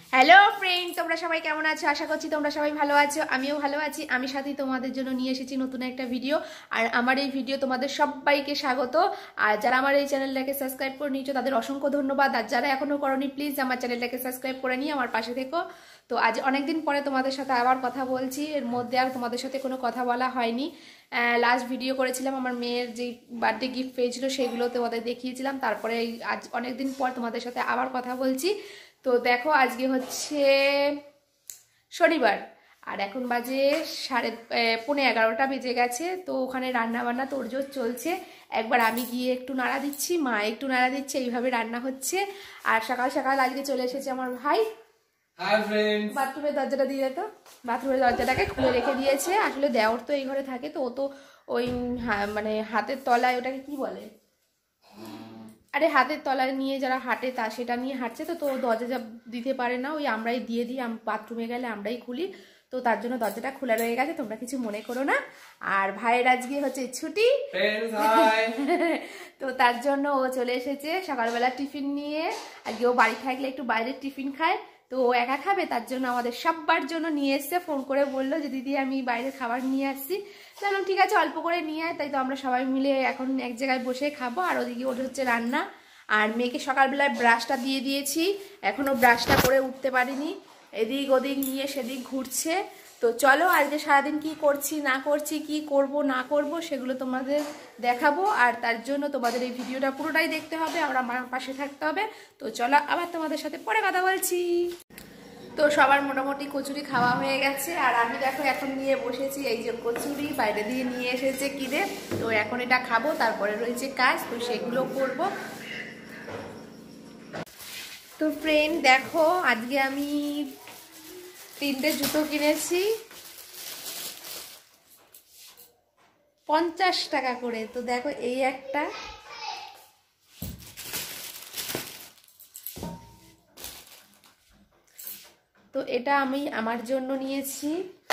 Hello friend, তোমরা সবাই কেমন আছো? আশা করছি তোমরা সবাই ভালো আছো। আমিও ভালো আছি। আমি সাথে তোমাদের জন্য নিয়ে এসেছি নতুন একটা ভিডিও। আর আমার এই ভিডিও তোমাদের সবাইকে স্বাগত। আর যারা আমার এই চ্যানেলটাকে সাবস্ক্রাইব করে নিয়েছো তাদের অসংখ্য ধন্যবাদ। আর যারা এখনো করোনি প্লিজ আমার চ্যানেলটাকে সাবস্ক্রাইব করে নিয়ে আমার পাশে থেকো। তো আজ অনেকদিন পরে তোমাদের সাথে আবার কথা বলছি। এর মধ্যে আর তোমাদের সাথে কোনো কথা বলা হয়নি। লাস্ট ভিডিও করেছিলাম আমার মেয়ের যে বার্থডে গিফট পেয়েছিল, সেগুলো তোমাদের দেখিয়েছিলাম। তারপরে আজ অনেকদিন পর তোমাদের সাথে আবার কথা বলছি। তো দেখো, আজকে হচ্ছে শনিবার আর এখন বাজে 11:30 বেজে গেছে। তো ওখানে রান্না বান্না তোড়জোড় চলছে। একবার আমি গিয়ে একটু নাড়া দিচ্ছি, মা একটু নাড়া দিচ্ছে, এইভাবে রান্না হচ্ছে। আর সকাল সকাল আজকে চলে এসেছে আমার ভাই। বাথরুমের দরজাটা দিয়ে যেত, বাথরুমের দরজাটাকে খুলে রেখে দিয়েছে। আসলে দেওর তো এই ঘরে থাকে, তো ও তো ওই মানে হাতের তলায়, ওটাকে কি বলে, আরে হাতের তলায় নিয়ে যারা হাঁটে তা সেটা নিয়ে হাঁটছে। তো দরজা দিতে পারে না, ওই আমরাই দিয়ে দিই। বাথরুমে গেলে আমরাই খুলি, তো তার জন্য দরজাটা খোলা রয়ে গেছে, তোমরা কিছু মনে করো না। আর ভাইয়ের আজকে হচ্ছে ছুটি, তো তার জন্য ও চলে এসেছে সকালবেলা টিফিন নিয়ে। আজকে ও বাড়ি থাকলে একটু বাইরের টিফিন খায়, তো ও একা খাবে, তার জন্য আমাদের সবার জন্য নিয়ে এসছে। ফোন করে বললো যে দিদি আমি বাইরের খাবার নিয়ে আসছি। বললাম ঠিক আছে, অল্প করে নিয়ে আয়। তাই তো আমরা সবাই মিলে এখন এক জায়গায় বসে খাবো। আর ওদিকে ওটা হচ্ছে রান্না। আর মেয়েকে সকালবেলায় ব্রাশটা দিয়ে দিয়েছি, এখনও ব্রাশটা করে উঠতে পারিনি, এদিক ওদিক নিয়ে সেদিক ঘুরছে। তো চলো আজকে সারাদিন কি করছি না করছি, কি করব না করব সেগুলো তোমাদের দেখাবো। আর তার জন্য তোমাদের এই ভিডিওটা পুরোটাই দেখতে হবে, আর আমার পাশে থাকতে হবে। তো চলো আবার তোমাদের সাথে পরে কথা বলছি। তো সবার মোটামুটি কচুরি খাওয়া হয়ে গেছে। আর আমি দেখো এখন নিয়ে বসেছি এই যে কচুরি, বাইরে দিয়ে নিয়ে এসেছে কিনে। তো এখন এটা খাবো, তারপরে রয়েছে কাজ, তো সেগুলো করব। তো ফ্রেন্ড দেখো, আজকে আমি 3টে জুতো কিনেছি 50 টাকা করে। তো দেখো এই একটা, তো এটা আমি আমার জন্য নিয়েছি।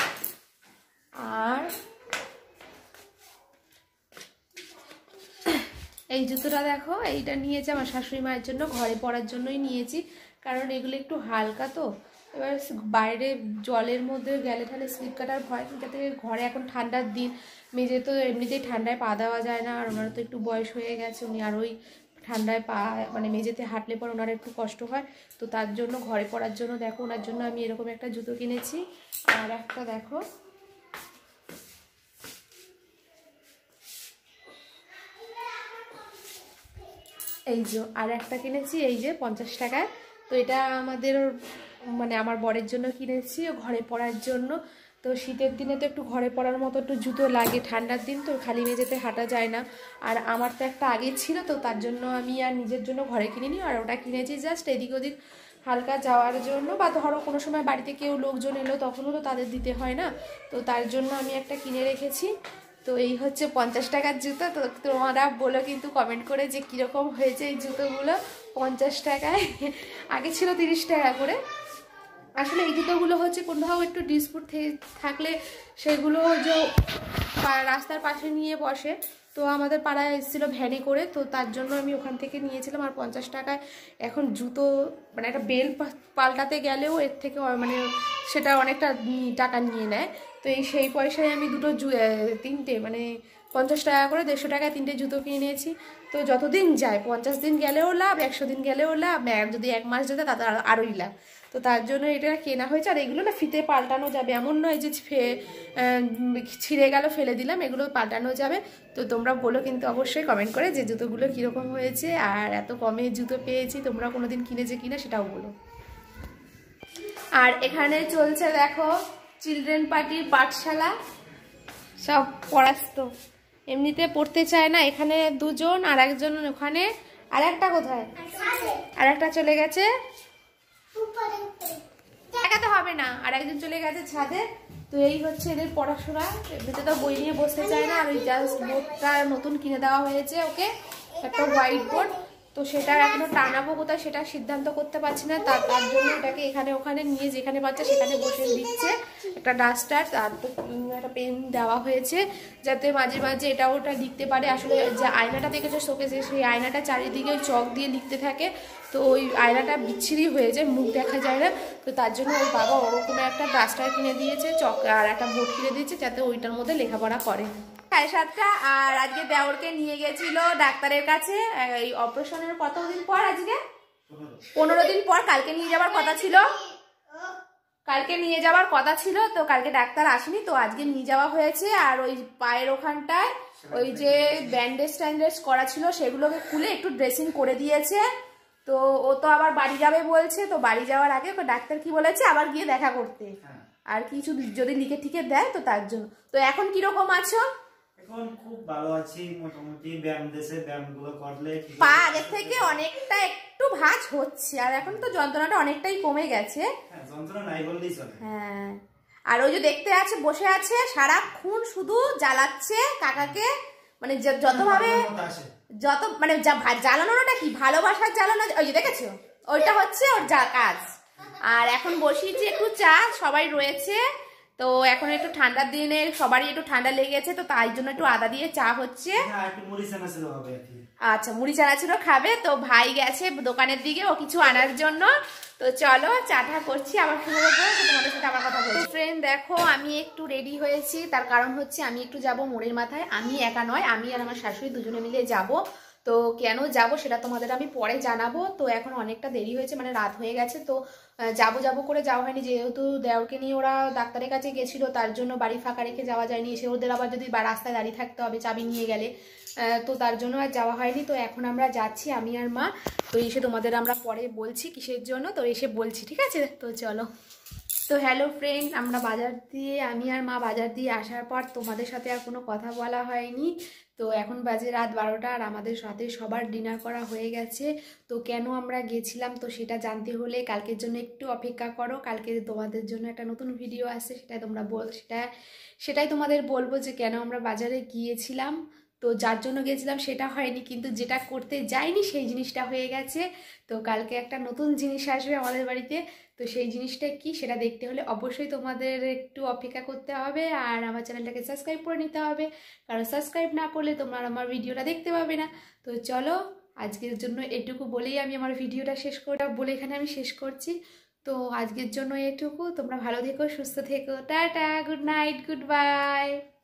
আর এই জুতোটা দেখো, এইটা নিয়েছি আমার শাশুড়ি মায়ের জন্য, ঘরে পরার জন্যই নিয়েছি, কারণ এগুলো একটু হালকা। তো এবার বাইরে জলের মধ্যে গেলে তাহলে স্লিপ কাটার ভয়, যাতে ঘরে এখন ঠান্ডার দিন, মেজে তো এমনিতেই ঠান্ডায় পা দেওয়া যায় না। আর ওনার তো একটু বয়স হয়ে গেছে, উনি আর ওই ঠান্ডায় পা মানে মেঝেতে হাঁটলে পর ওনার একটু কষ্ট হয়। তো তার জন্য ঘরে পরার জন্য দেখো ওনার জন্য আমি এরকম একটা জুতো কিনেছি। আর একটা দেখো, এই যে আর একটা কিনেছি এই যে 50 টাকায়। তো এটা আমাদের মানে আমার বরের জন্য কিনেছি, ঘরে পরার জন্য। তো শীতের দিনে তো একটু ঘরে পরার মতো একটু জুতো লাগে, ঠান্ডার দিন তো খালি মেঝেতে হাঁটা যায় না। আর আমার তো একটা আগে ছিল, তো তার জন্য আমি আর নিজের জন্য ঘরে কিনিনি, আর ওটা কিনেছি জাস্ট এদিক ওদিক হালকা যাওয়ার জন্য, বা ধরো কোনো সময় বাড়িতে কেউ লোকজন এলো তখনও তো তাদের দিতে হয় না। তো তার জন্য আমি একটা কিনে রেখেছি। তো এই হচ্ছে 50 টাকার জুতো। তো তোমরা বলো কিন্তু কমেন্ট করে যে কীরকম হয়েছে এই জুতোগুলো 50 টাকায়। আগে ছিল 30 টাকা করে। আসলে এই জুতোগুলো হচ্ছে কোথাও একটু ডিসপুট থাকলে সেগুলো যে রাস্তার পাশে নিয়ে বসে। তো আমাদের পাড়ায় এসেছিলো ভ্যানে করে, তো তার জন্য আমি ওখান থেকে নিয়েছিলাম। আর 50 টাকায় এখন জুতো মানে একটা বেল পাল্টাতে গেলেও এর থেকে মানে সেটা অনেকটা টাকা নিয়ে নেয়। তো সেই পয়সায় আমি তিনটে মানে 50 টাকা করে 150 টাকায় 3টে জুতো কিনে নিয়েছি। তো যতদিন যায়, 50 দিন গেলেও লাভ, 100 দিন গেলেও লাভ, যদি 1 মাস যেতে তাতে আরোই লাভ। তো তার জন্য এটা কেনা হয়েছে। আর এগুলো না ফিতে পাল্টানো যাবে, এমন নয় যে ছিঁড়ে গেল ফেলে দিলাম, এগুলো পাল্টানো যাবে। তো তোমরা বলো কিন্তু অবশ্যই কমেন্ট করে যে জুতোগুলো কীরকম হয়েছে, আর এত কমে জুতো পেয়েছি তোমরা কোনোদিন কিনেছে কিনা সেটাও বলো। আর এখানে চলছে দেখো চিলড্রেন পার্টির পাঠশালা, সব পড়াস্ত, এমনিতে পড়তে চায় না। এখানে দুজন, আর একজন ওখানে, আর একটা কোথায়, আর একটা চলে গেছে, দেখাতে হবে না, আর একজন চলে গেছে ছাদে। তো এই হচ্ছে এদের পড়াশোনা, এমনিতে তো বই নিয়ে বসতে চায় না। আর ওই জাস্ট বোর্ডটা নতুন কিনে দেওয়া হয়েছে ওকে, একটা হোয়াইট বোর্ড। তো সেটা এখনো টানাবো কোথায় সেটা সিদ্ধান্ত করতে পারছি না। তার জন্য এটাকে এখানে ওখানে নিয়ে যেখানে পাচ্ছে সেখানে বসে দিচ্ছে। একটা ডাস্টার আর একটা পেন দেওয়া হয়েছে যাতে মাঝে মাঝে এটা ওটা লিখতে পারে। আসলে যে আয়নাটা দেখেছো শোকেসে, সেই আয়নাটা চারিদিকে চক দিয়ে লিখতে থাকে, তো ওই আয়নাটা বিচ্ছিরি হয়ে যায়, মুখ দেখা যায় না। তো তার জন্য ওর বাবা ওরকম একটা ডাস্টার কিনে দিয়েছে, চক আর একটা বোর্ড কিনে দিয়েছে যাতে ওইটার মধ্যে লেখাপড়া করে। 7:30 আর আজকে দেওরকে নিয়ে গেছিল ডাক্তারের কাছে। এই অপারেশনের কতদিন পর? আজকে 15 দিন পর। কালকে নিয়ে যাওয়ার কথা ছিল, তো কালকে ডাক্তার আসেনি, তো আজকে নিয়ে যাওয়া হয়েছে। আর ওই পায়ের ওখানটায় ওই যে ব্যান্ডেজ ট্যান্ডেজ করা ছিল সেগুলোকে খুলে একটু ড্রেসিং করে দিয়েছে। তো ও তো আবার বাড়ি যাবে বলছে, তো বাড়ি যাওয়ার আগে ডাক্তার কি বলেছে আবার গিয়ে দেখা করতে, আর কিছু যদি লিখে ঠিকে দেয় তো তার জন্য। তো এখন কিরকম আছো? এখন খুব ভালো আছি মোটামুটি। ব্যায়ামগুলো করলে পা আগের থেকে অনেকটা একটু ভাঁজ হচ্ছে, আর এখন তো যন্ত্রণাটা অনেকটাই কমে গেছে। হ্যাঁ, যন্ত্রণা নাই বললেই চলে। হ্যাঁ, আর ওই যে দেখতে আছে বসে আছে সারাক্ষণ শুধু জ্বালাচ্ছে কাকাকে, মানে যত মানে জ্বালানোটা কি ভালোবাসার জ্বালানো, ওই যে দেখেছো ওইটা হচ্ছে ওর কাজ। আর এখন বসিয়েছি একটু চা, সবাই রয়েছে তো এখন একটু ঠান্ডার দিনে সবারই একটু ঠান্ডা লেগেছে, তো তাই জন্য একটু আদা দিয়ে চা হচ্ছে। আচ্ছা, মুড়ি চানাচুর খাবে। তো ভাই গেছে দোকানের দিকে ও কিছু আনার জন্য। তো চলো চাটা করছি, আবার তোমাদের সাথে আবার কথা বলছি। ফ্রেন্ড দেখো আমি একটু রেডি হয়েছি, তার কারণ হচ্ছে আমি একটু যাব মোড়ের মাথায়। আমি একা নয়, আমি আর আমার শাশুড়ি দুজনে মিলে যাব। তো কেন যাব সেটা তোমাদের আমি পরে জানাবো। তো এখন অনেকটা দেরি হয়েছে, মানে রাত হয়ে গেছে, তো যাবো করে যাওয়া হয়নি, যেহেতু দেওরকে নিয়ে ওরা ডাক্তারের কাছে গেছিল, তার জন্য বাড়ি ফাঁকা রেখে যাওয়া যায়নি। এসে ওদের আবার যদি রাস্তায় দাঁড়িয়ে থাকতে হবে চাবি নিয়ে গেলে, তো তার জন্য আর যাওয়া হয়নি। তো এখন আমরা যাচ্ছি আমি আর মা। তো এসে তোমাদের আমরা পরে বলছি কিসের জন্য, তো এসে বলছি, ঠিক আছে? তো চলো। তো হ্যালো ফ্রেন্ড, আমরা আমি আর মা বাজার দিয়ে আসার পর তোমাদের সাথে আর কোনো কথা বলা হয়নি। তো এখন বাজে রাত 12টা, আর আমাদের সাথে সবার ডিনার করা হয়ে গেছে। তো কেন আমরা গেছিলাম তো সেটা জানতে হলে কালকের জন্য একটু অপেক্ষা করো। কালকে তোমাদের জন্য একটা নতুন ভিডিও আসছে, সেটাই তোমাদের বলবো যে কেন আমরা বাজারে গিয়েছিলাম। তো যার জন্য গেছিলাম সেটা হয়নি, কিন্তু যেটা করতে যাইনি সেই জিনিসটা হয়ে গেছে। তো কালকে একটা নতুন জিনিস আসবে আমাদের বাড়িতে, তো সেই জিনিসটা কি সেটা দেখতে হলে অবশ্যই তোমাদের একটু অপেক্ষা করতে হবে, আর আমার চ্যানেলটাকে সাবস্ক্রাইব করে নিতে হবে, কারণ সাবস্ক্রাইব না করলে তোমরা আমার ভিডিওটা দেখতে পাবে না। তো চলো আজকের জন্য এটুকু বলেই আমি আমার ভিডিওটা এখানে আমি শেষ করছি। তো আজকের জন্য এটুকু। তোমরা ভালো থেকো, সুস্থ থেকো, tata, good night, good by.